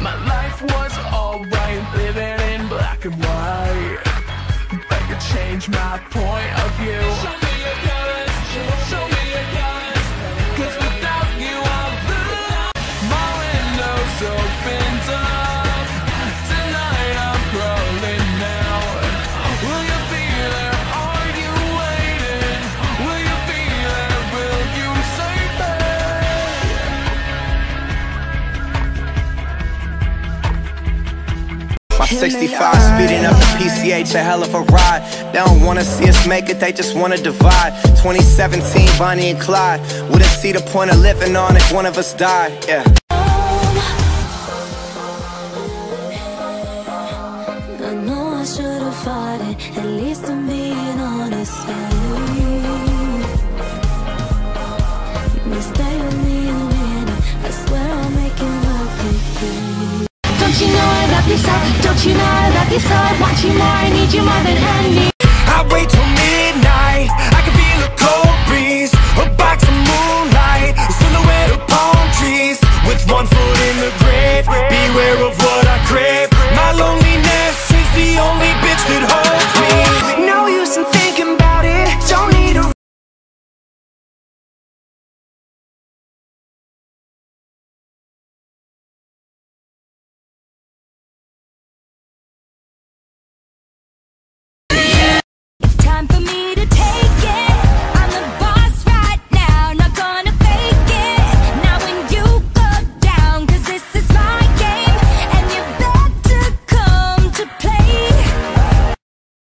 my life was alright, living in black and white. But you changed my point of view. Show me your colors, show me your colors. 'Cause without you I'm blue. My window's opened up. Tonight I'm crawling out. Will you be there? Are you waiting? Will you be there? Will you save me? 65 speeding up the PCH, a hell of a ride. They don't wanna see us make it, they just wanna divide. 2017, Bonnie and Clyde. Wouldn't see the point of living on if one of us died, yeah. I know I should've fought it, at least I'm being honest. You stay with me a minute, I swear I'll make it work with you. Don't you know I love you so? Don't you know I love you so? I want you more, I need you more than I need. I wait till